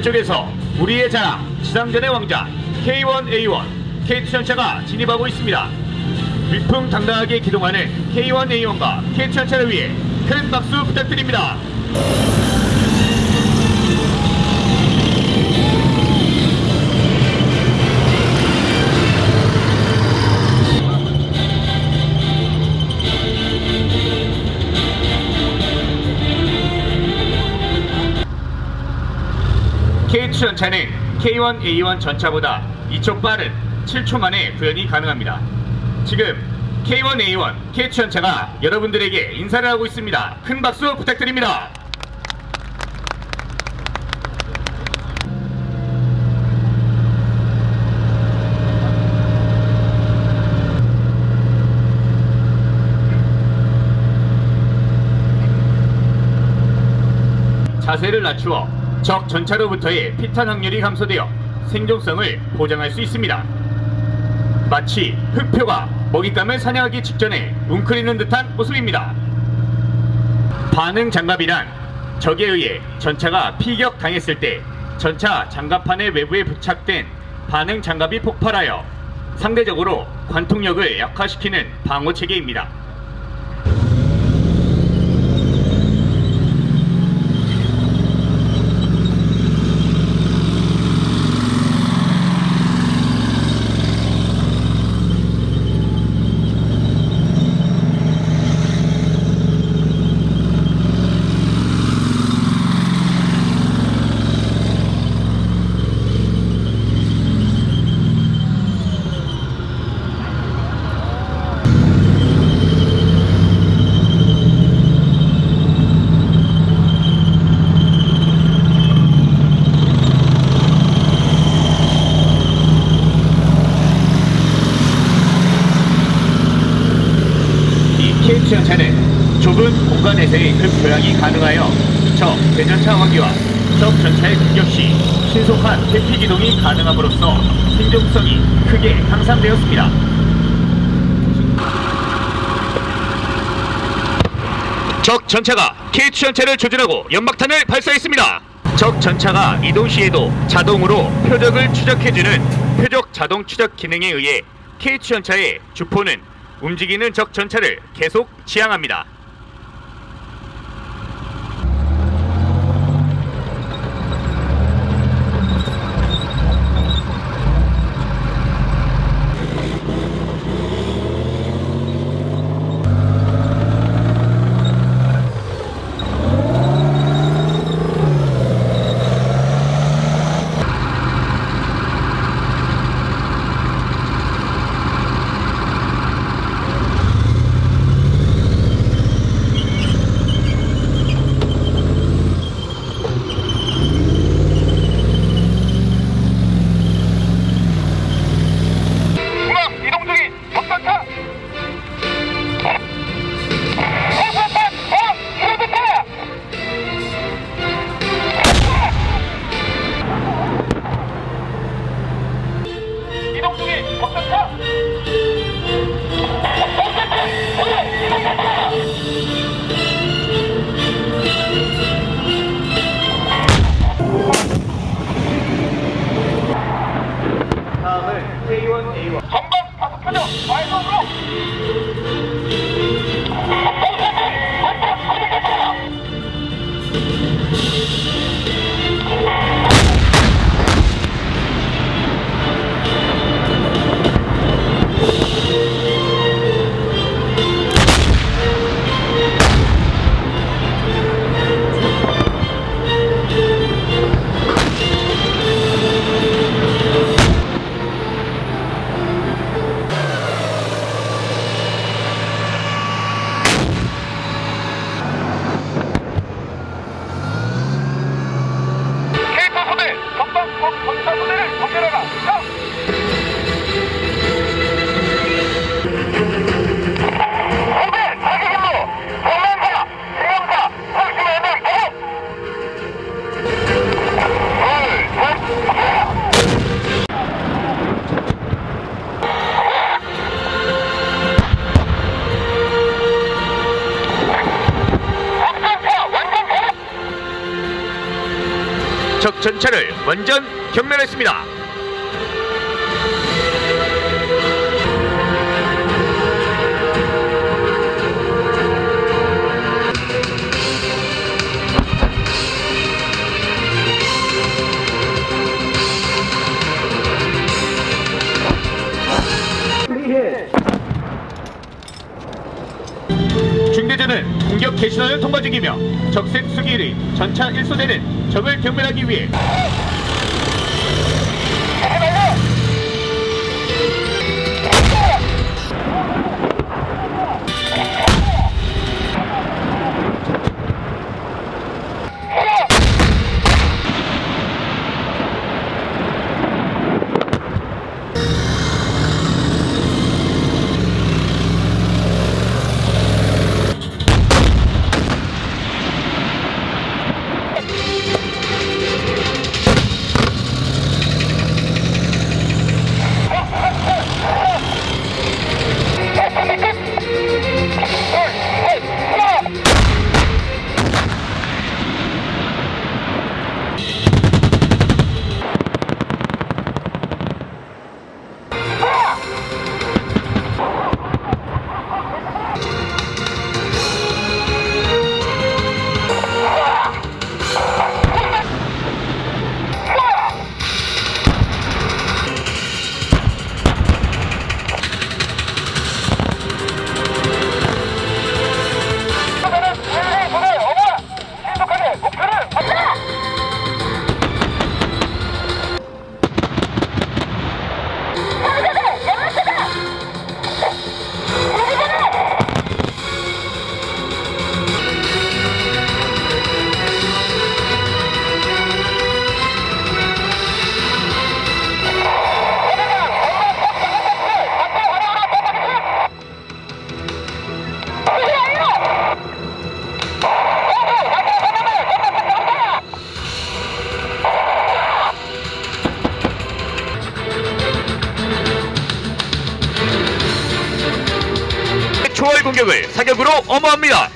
뒤쪽에서 우리의 자랑 지상전의 왕자 K1A1 K2 전차가 진입하고 있습니다. 위풍당당하게 기동하는 K1A1과 K2 전차를 위해 큰 박수 부탁드립니다. K2 전차는 K1A1 전차보다 2초 빠른 7초 만에 구현이 가능합니다. 지금 K1A1 K2 전차가 여러분들에게 인사를 하고 있습니다. 큰 박수 부탁드립니다. 자세를 낮추어 적 전차로부터의 피탄 확률이 감소되어 생존성을 보장할 수 있습니다. 마치 흑표가 먹잇감을 사냥하기 직전에 웅크리는 듯한 모습입니다. 반응 장갑이란 적에 의해 전차가 피격당했을 때 전차 장갑판의 외부에 부착된 반응 장갑이 폭발하여 상대적으로 관통력을 약화시키는 방어체계입니다. K2 전차는 좁은 공간에서의 급조양이 가능하여 적 대전차 화기와 적 전차의 공격 시 신속한 대피 기동이 가능함으로써 생존성이 크게 향상되었습니다. 적 전차가 K2 전차를 조준하고 연막탄을 발사했습니다. 적 전차가 이동 시에도 자동으로 표적을 추적해주는 표적 자동 추적 기능에 의해 K2 전차의 주포는 움직이는 적 전차를 계속 지향합니다. 적 전차를 완전 경멸했습니다. 중대전은 공격 개신원을 통과 중이며 적색 수기의 전차 1소대는 적을 경멸하기 위해 초월 공격을 사격으로 엄호합니다.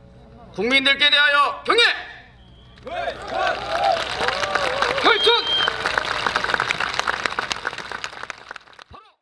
국민들께 대하여 경례! 혈전!